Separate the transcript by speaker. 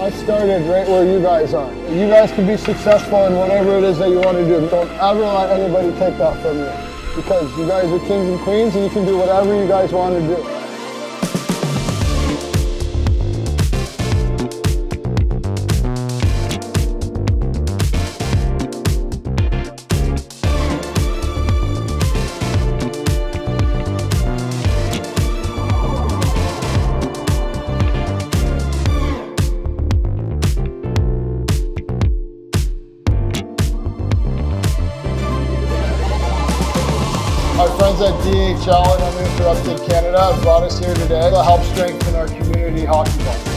Speaker 1: I started right where you guys are. You guys can be successful in whatever it is that you want to do. Don't ever let anybody take that from you, because you guys are kings and queens and you can do whatever you guys want to do. Our friends at DHL and Uninterrupted Canada have brought us here today to help strengthen our community hockey ball.